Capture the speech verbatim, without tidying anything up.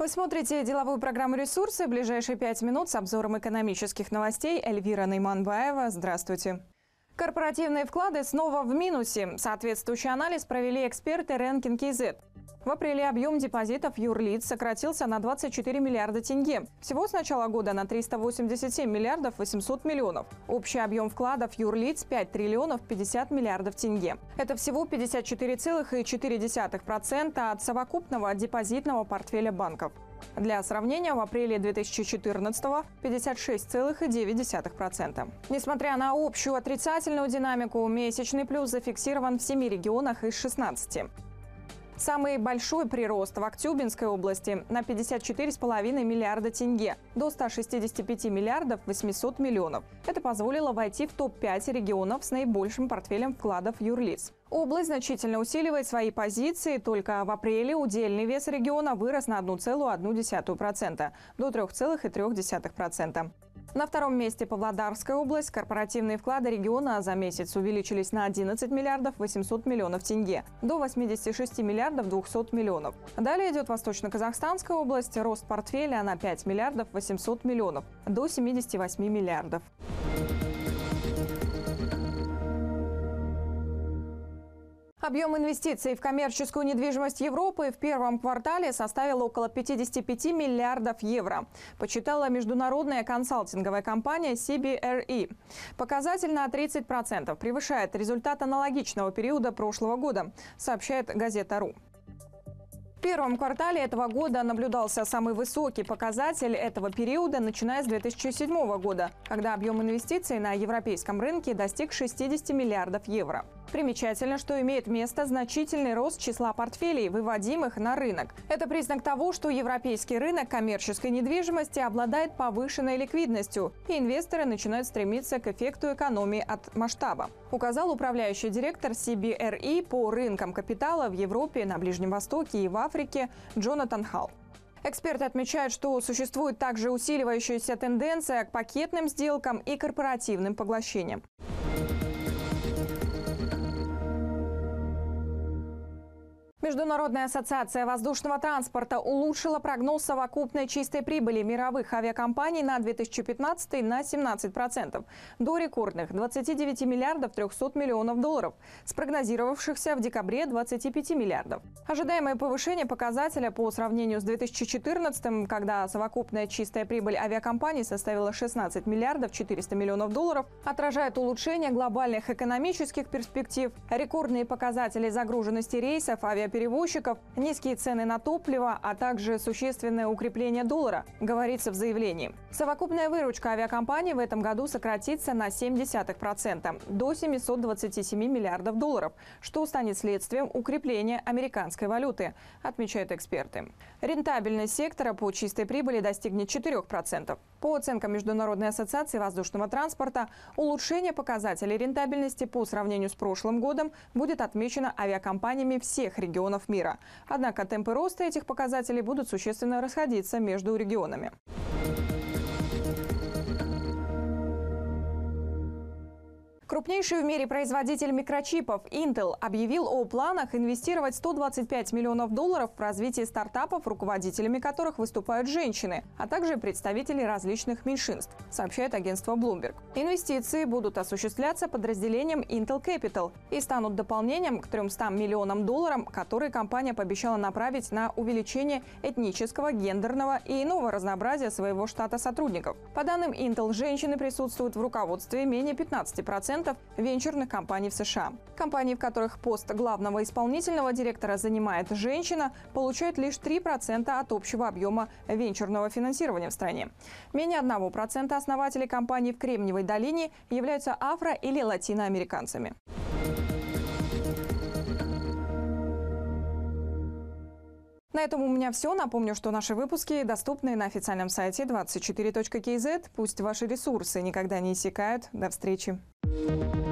Вы смотрите деловую программу «Ресурсы». В ближайшие пять минут с обзором экономических новостей Эльвира Найманбаева. Здравствуйте. Корпоративные вклады снова в минусе. Соответствующий анализ провели эксперты Ranking кей зет. В апреле объем депозитов юрлиц сократился на двадцать четыре миллиарда тенге. Всего с начала года на триста восемьдесят семь миллиардов восемьсот миллионов. Общий объем вкладов юрлиц – пять триллионов пятьдесят миллиардов тенге. Это всего пятьдесят четыре целых четыре десятых процента от совокупного депозитного портфеля банков. Для сравнения, в апреле две тысячи четырнадцатого – пятьдесят шесть целых девять десятых процента. Несмотря на общую отрицательную динамику, месячный плюс зафиксирован в семи регионах из шестнадцати. Самый большой прирост в Актюбинской области на пятьдесят четыре целых пять десятых миллиарда тенге до ста шестидесяти пяти миллиардов восьмисот миллионов. Это позволило войти в топ пять регионов с наибольшим портфелем вкладов юрлиц. Область значительно усиливает свои позиции. Только в апреле удельный вес региона вырос на одну целую одну десятую процента до трёх целых трёх десятых процента. На втором месте Павлодарская область. Корпоративные вклады региона за месяц увеличились на одиннадцать миллиардов восемьсот миллионов тенге до восьмидесяти шести миллиардов двухсот миллионов. Далее идет Восточно-Казахстанская область. Рост портфеля на пять миллиардов восемьсот миллионов до семидесяти восьми миллиардов. Объем инвестиций в коммерческую недвижимость Европы в первом квартале составил около пятидесяти пяти миллиардов евро, подсчитала международная консалтинговая компания си би эр и. Показатель на тридцать процентов превышает результат аналогичного периода прошлого года, сообщает газета.ру. В первом квартале этого года наблюдался самый высокий показатель этого периода, начиная с две тысячи седьмого года, когда объем инвестиций на европейском рынке достиг шестидесяти миллиардов евро. Примечательно, что имеет место значительный рост числа портфелей, выводимых на рынок. Это признак того, что европейский рынок коммерческой недвижимости обладает повышенной ликвидностью, и инвесторы начинают стремиться к эффекту экономии от масштаба, указал управляющий директор си би эр и по рынкам капитала в Европе, на Ближнем Востоке и в Африке Джонатан Халл. Эксперты отмечают, что существует также усиливающаяся тенденция к пакетным сделкам и корпоративным поглощениям. Международная ассоциация воздушного транспорта улучшила прогноз совокупной чистой прибыли мировых авиакомпаний на две тысячи пятнадцатый на семнадцать процентов до рекордных двадцати девяти миллиардов трёхсот миллионов долларов, спрогнозировавшихся в декабре двадцати пяти миллиардов. Ожидаемое повышение показателя по сравнению с две тысячи четырнадцатым, когда совокупная чистая прибыль авиакомпаний составила шестнадцать миллиардов четыреста миллионов долларов, отражает улучшение глобальных экономических перспектив, рекордные показатели загруженности рейсов авиаперевозчиков, перевозчиков, низкие цены на топливо, а также существенное укрепление доллара, говорится в заявлении. Совокупная выручка авиакомпаний в этом году сократится на семь десятых процента до семисот двадцати семи миллиардов долларов, что станет следствием укрепления американской валюты, отмечают эксперты. Рентабельность сектора по чистой прибыли достигнет четырёх процентов. По оценкам Международной ассоциации воздушного транспорта, улучшение показателей рентабельности по сравнению с прошлым годом будет отмечено авиакомпаниями всех регионов мира. Однако темпы роста этих показателей будут существенно расходиться между регионами. Крупнейший в мире производитель микрочипов Intel объявил о планах инвестировать сто двадцать пять миллионов долларов в развитие стартапов, руководителями которых выступают женщины, а также представители различных меньшинств, сообщает агентство Bloomberg. Инвестиции будут осуществляться подразделением Intel Capital и станут дополнением к трёмстам миллионам долларов, которые компания пообещала направить на увеличение этнического, гендерного и иного разнообразия своего штата сотрудников. По данным Intel, женщины присутствуют в руководстве менее пятнадцати процентов венчурных компаний в США. Компании, в которых пост главного исполнительного директора занимает женщина, получают лишь три процента от общего объема венчурного финансирования в стране. Менее одного процента основателей компаний в Кремниевой долине являются афро- или латиноамериканцами. На этом у меня все. Напомню, что наши выпуски доступны на официальном сайте двадцать четыре точка кей зет. Пусть ваши ресурсы никогда не иссякают. До встречи.